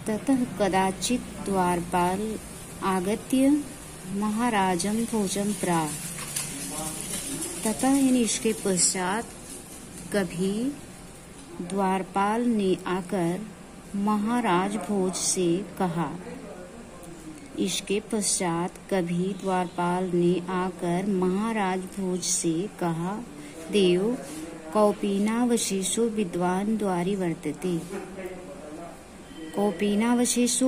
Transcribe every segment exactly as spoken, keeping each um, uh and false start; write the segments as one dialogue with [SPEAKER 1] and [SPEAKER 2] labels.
[SPEAKER 1] ततः कदाचित् द्वारपाल आगत्य महाराजं भोजं प्राह। ततः यानी इसके पश्चात कभी द्वारपाल ने आकर महाराज भोज से कहा। इसके पश्चात कभी द्वारपाल ने आकर महाराज भोज से कहा, देव कौपीनावशेषो विद्वान द्वारि वर्तते। कौपीनावशेषो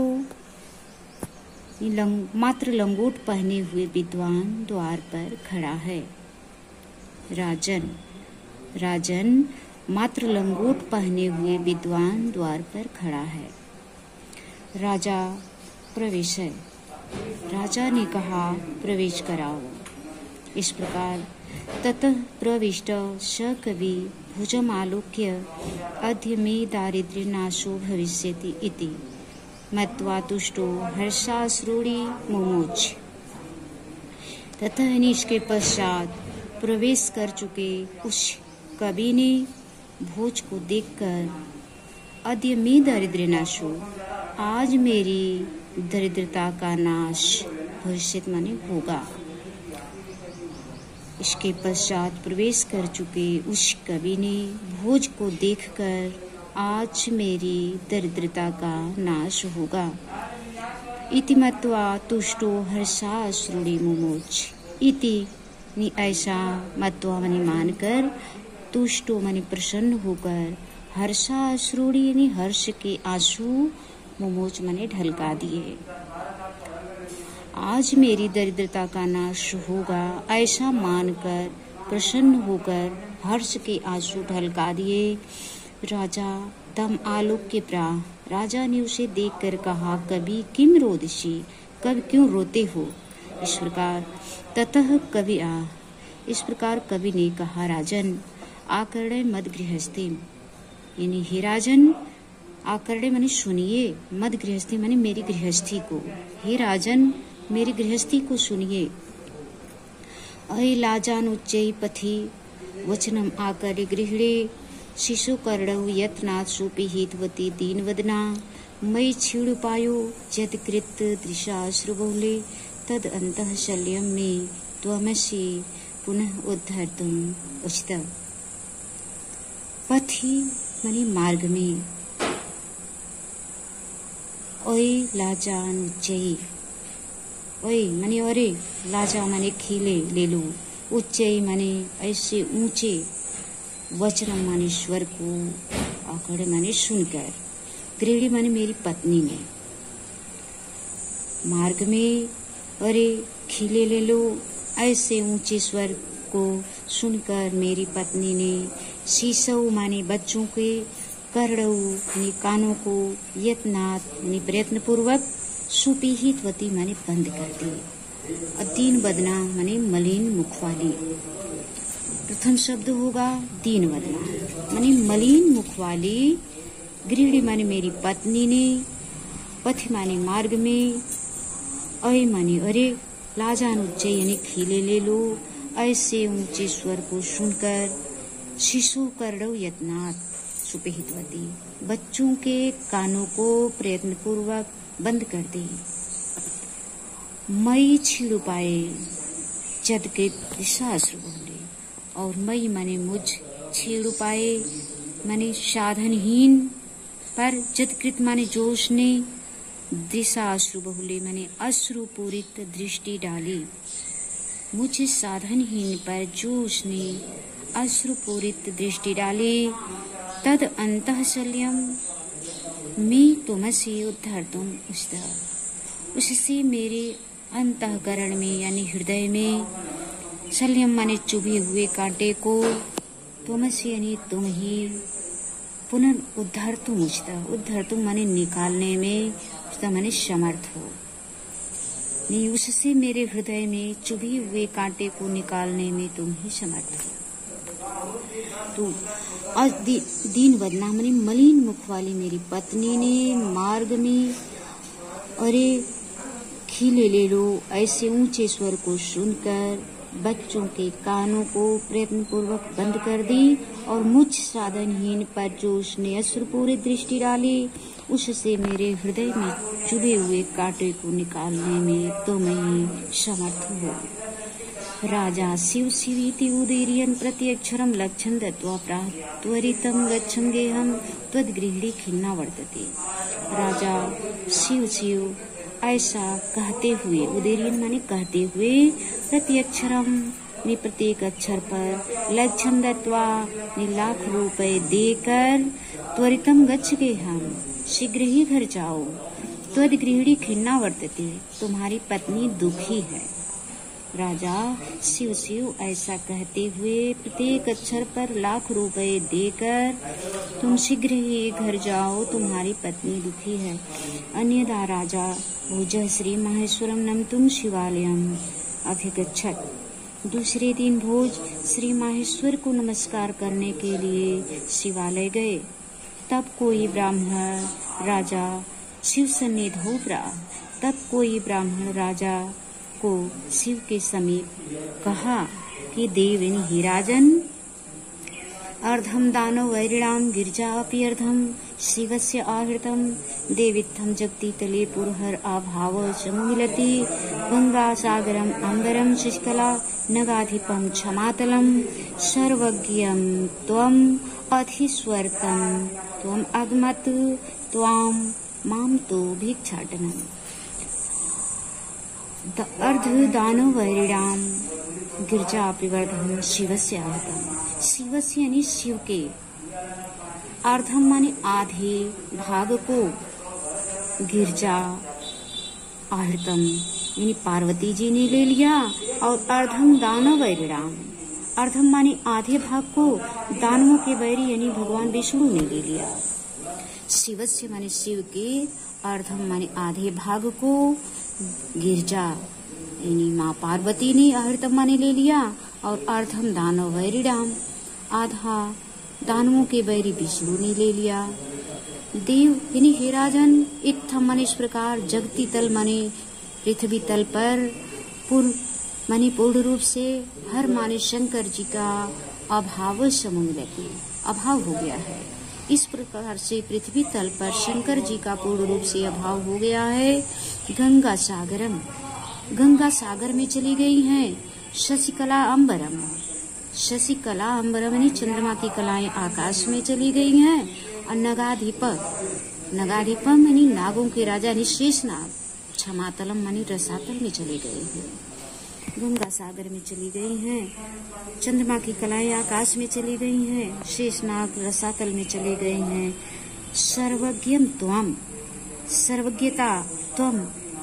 [SPEAKER 1] लंग, मात्र लंगोट पहने हुए विद्वान द्वार पर खड़ा है। राजन राजन मात्र लंगोट पहने हुए विद्वान द्वार पर खड़ा है। राजा प्रवेश है। राजा ने कहा, प्रवेश कराओ। इस प्रकार ततः प्रविष्ट स कवि भुजम आलोक्य अद्य मे दारिद्र्य नाशो भविष्यति इति मत्वा तुष्टो हर्षाश्रुणि मुमुच। तथा इसके पश्चात प्रवेश कर चुके उस कवि ने भोज को देखकर अद्य मे दारिद्र्य नाशो, आज मेरी दरिद्रता का नाश भविष्यत माने होगा। इसके पश्चात प्रवेश कर चुके उस कवि ने भोज को देखकर आज मेरी दरिद्रता का नाश होगा। इति मत्वा तुष्टो हर्षाश्रुणि मुमुच। इति नि ऐसा मत्वा मनि मानकर, तुष्टो मनि प्रसन्न होकर, हर्षाश्रुणि यानी हर्ष के आंसू, मुमुच मने ढलका दिए। आज मेरी दरिद्रता का नाश होगा ऐसा मानकर प्रसन्न होकर हर्ष के आंसू ढलका दिए। राजा तम आलोक्य प्राह। राजा ने उसे देखकर कहा, कवि किम रोदसी, कब क्यों रोते हो। इस प्रकार ततः कवि आ। इस प्रकार कवि ने कहा, राजन आकर्णे मद गृहस्थी, यानी हे राजन, आकर्णे माने सुनिए, मद गृहस्थी माने मेरी गृहस्थी को, हे राजन मेरी गृहस्थी को सुनिए। अहि लाजानुच्चै पथि वचनम आकर्य गृहिणे शिशु कर्णौ यत्नात् सुपिहितवती दीनवदना मयि क्षीणुपायो यत्कृत दृशाश्रुबहुले तद अंतः शल्यम मे त्वमसि पुनः उद्धर्तुम् उचिता। पथि माने मार्ग में, ओए लाजानुच्चै, ओए माने अरे, लाजा माने खिले ले लो, उच्चै माने ऐसे ऊंचे, वचन माने स्वर को, आकड़ माने सुनकर, गृहिणी माने मेरी पत्नी ने, मार्ग में अरे खिले ले लो, ऐसे ऊंचे स्वर को सुनकर मेरी पत्नी ने, शीशौ माने बच्चों के, कर्णौ माने कानों को, यत्नात् माने प्रयत्न पूर्वक, सुपीहितवती माने बंद कर दी, अदीन बदना माने मलिन मुख वाली। प्रथम शब्द होगा दीन बदना माने मलिन मुख वाली, गृहिणी माने मेरी पत्नी ने, पथ माने मार्ग में, अय माने अरे, लाजानुच्चै यानी खिले ले लो, ऐसे ऊंचे स्वर को सुनकर, शिशु कर्णौ यत्नात् सुपीहितवती, बच्चों के कानों को प्रयत्न पूर्वक बंद कर दी। मई छीड़ पाए जदकृत दिशाश्रु बोले, और मई माने मुझ, छीड़ पाए माने साधनहीन पर, जदकृत माने जोश ने, दिशाश्रु बहुले माने अश्रु पूरित दृष्टि डाली। मुझ साधनहीन पर जोश ने अश्रु पूरित दृष्टि डाली। तद अंतःशल्यम मैं तुमसे उद्धर्तुम उचिता। उससे मेरे अंतःकरण में यानी हृदय में, शल्यम माने चुभे हुए कांटे को, तुमसे यानी तुम ही, पुनः उद्धर्तुम उचिता, उद्धर्तुम माने निकालने में, उचिता माने समर्थ हो, नहीं उससे मेरे हृदय में चुभे हुए कांटे को निकालने में तुम ही समर्थ हो। तो और दी, दीन बदना माने मलिन मुख वाली मेरी पत्नी ने, मार्ग में अरे खिले ले लो, ऐसे ऊंचे स्वर को सुनकर बच्चों के कानों को प्रयत्न पूर्वक बंद कर दी, और मुझ साधनहीन पर जो उसने अश्रुपूरी दृष्टि डाली, उससे मेरे हृदय में चुभे हुए कांटे को निकालने में तुम ही समर्थ हो। राजा शिव शिवीति उदीर्यन् प्रत्यक्षरं लक्ष्यं दत्त्वा प्राह त्वरितं गच्छं गेहं त्वद्गृहिणी खिन्ना वर्तते। राजा शिव शिव ऐसा कहते हुए, उदीर्यन् माने कहते हुए, प्रत्यक्षरम ने प्रत्येक अक्षर पर, लक्ष्यं दत्त्वा ने लाख रुपए देकर, त्वरितम गच्छ गेहं शीघ्र ही घर जाओ, त्वद्गृहिणी खिन्ना वर्तते तुम्हारी पत्नी दुखी है। राजा शिव शिव ऐसा कहते हुए प्रत्येक अक्षर पर लाख रुपए देकर, तुम शीघ्र ही घर जाओ तुम्हारी पत्नी दुखी है। अन्यदा राजा भोजः श्री माहेश्वरम नमतुम शिवालयम अभिगच्छत्। दूसरे दिन भोज श्री माहेश्वर को नमस्कार करने के लिए शिवालय गए। तब कोई ब्राह्मण राजा शिव सन्निधौ प्राह तब कोई ब्राह्मण राजा को शिव के समीप कहा कि देविनी ही राजन, अर्धम दानो वैरिणाम गिरजा अपि अर्धम शिवस्य आहृतम देवित्थम जगति तले पुरहर अभाव समुमिलति गंगा सागरम अंबरम शशिकला नगाधिपम क्षमातलम सर्वज्ञम त्वम अधीश्वरतम त्वम अगमत त्वाम माम तो भिक्षाटनम। अर्ध दानो वैरिणाम गिरजा पिवर्धम शिवस्य आहृतम। शिवस्य यानी शिव के, अर्धम माने आधे भाग को, गिरजा आहृतम यानी पार्वती जी ने ले लिया, और अर्धम दानो वैरिणाम, अर्धम माने आधे भाग को दानवों के बैरी यानी भगवान विष्णु ने ले लिया। शिवस्य माने शिव के, अर्धम माने आधे भाग को, गिरजा यानी माँ पार्वती ने आहृतम माने ले लिया, और अर्धम दानव वैरिणाम आधा दानवों के बैरी विष्णु ने ले लिया। देव यानी हे राजन, इत्थम माने इस प्रकार, जगती तल माने पृथ्वी तल पर, पूर्ण माने पूर्ण रूप से, हर माने शंकर जी का अभाव समुमिलति अभाव हो गया है। इस प्रकार से पृथ्वी तल पर शंकर जी का पूर्ण रूप से अभाव हो गया है। गंगा सागरम, गंगा सागर में चली गई हैं। शशिकला अंबरम, शशिकला अंबरम यानी चंद्रमा की कलाएं आकाश में चली गई हैं। और नगाधिप, नगाधिपम यानी नागों के राजा यानी शेषनाग, क्षमातलम यानी रसातल में चले गए हैं। गंगा सागर में चली गई हैं, चंद्रमा की कलाएं आकाश में चली गई हैं, शेषनाग रसातल में चले गए हैं। सर्वज्ञम त्वम, सर्वज्ञता त्वम,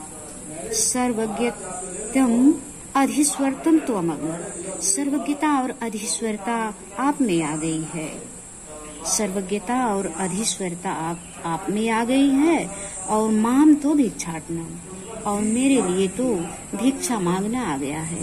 [SPEAKER 1] सर्वज्ञतम अधीश्वरतम त्वम, सर्वज्ञता और अधीश्वरता आप में आ गई है। सर्वज्ञता और अधीश्वरता आप आप में आ गई है। और माम तो भिक्षाटनम, और मेरे लिए तो भिक्षा मांगना आ गया है।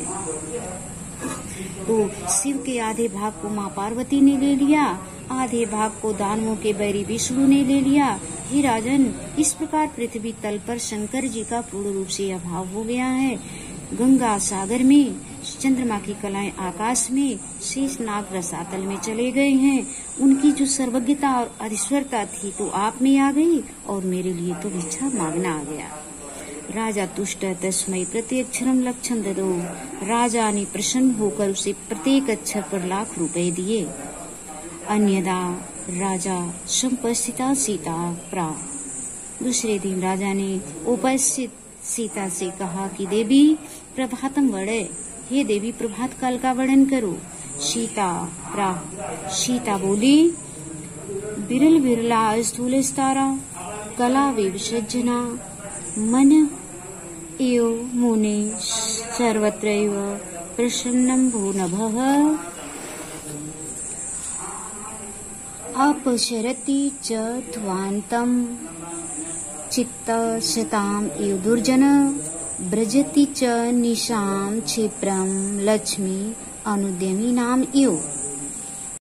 [SPEAKER 1] तो शिव के आधे भाग को माँ पार्वती ने ले लिया, आधे भाग को दानवों के बैरी विष्णु ने ले लिया। हे राजन, इस प्रकार पृथ्वी तल पर शंकर जी का पूर्ण रूप से अभाव हो गया है। गंगा सागर में, चंद्रमा की कलाएं आकाश में, शेषनाग रसातल में चले गए हैं। उनकी जो सर्वज्ञता और अधीश्वरता थी तो आप में आ गई, और मेरे लिए तो भिक्षा मांगना आ गया। राजा तुष्ट तस्मै प्रत्यक्षरम लक्षम ददो, राजा ने प्रसन्न होकर उसे प्रत्येक अक्षर पर लाख रुपए दिए। अन्यदा राजा संपस्थिता सीता प्रा, दूसरे दिन राजा ने उपस्थित सीता से कहा कि देवी प्रभातम वर्णे, हे देवी प्रभात काल का वर्णन करो। सीता प्रा, सीता बोली, बिरल बिरला स्थूल स्तारा कला विसर्जना मन एव मुने सर्वत्रैव प्रसन्नं भूनभः अपसरति च ध्वान्तं चित्तशताम् एव दुर्जन ब्रजति च निशां क्षिप्रं लक्ष्मी अनुद्यमी नाम एव।